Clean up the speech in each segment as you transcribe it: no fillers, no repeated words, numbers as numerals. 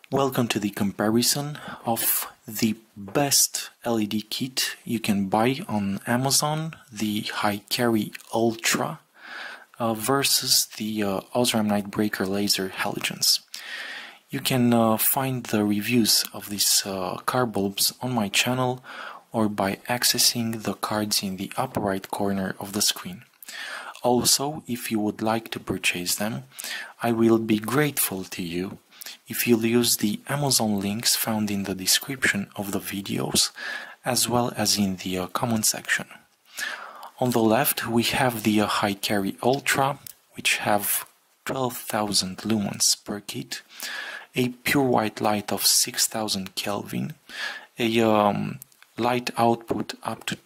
Welcome to the comparison of the best LED kit you can buy on Amazon, the HiCarry Ultra versus the Osram Nightbreaker Laser Halogens. You can find the reviews of these car bulbs on my channel or by accessing the cards in the upper right corner of the screen. Also, if you would like to purchase them, I will be grateful to you if you'll use the Amazon links found in the description of the videos, as well as in the comment section. On the left we have the HiCarry Ultra, which have 12,000 lumens per kit, a pure white light of 6000 Kelvin, a light output up to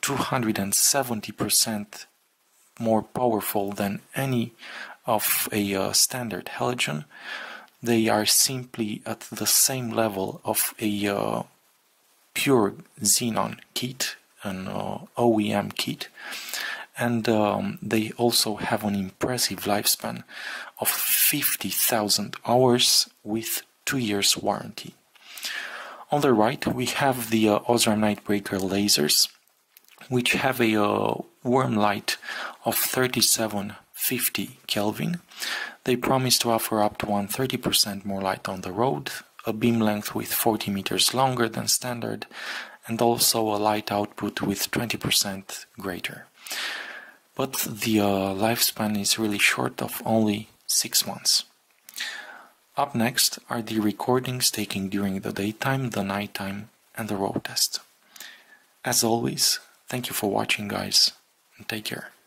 270% more powerful than any of a standard halogen. They are simply at the same level of a pure xenon kit, an OEM kit, and they also have an impressive lifespan of 50,000 hours with 2 years warranty. On the right we have the Osram Nightbreaker lasers, which have a warm light of 3750 Kelvin. They promise to offer up to 130% more light on the road, a beam length with 40 meters longer than standard, and also a light output with 20% greater. But the lifespan is really short, of only 6 months. Up next are the recordings taken during the daytime, the nighttime, and the road test. As always, thank you for watching, guys, and take care.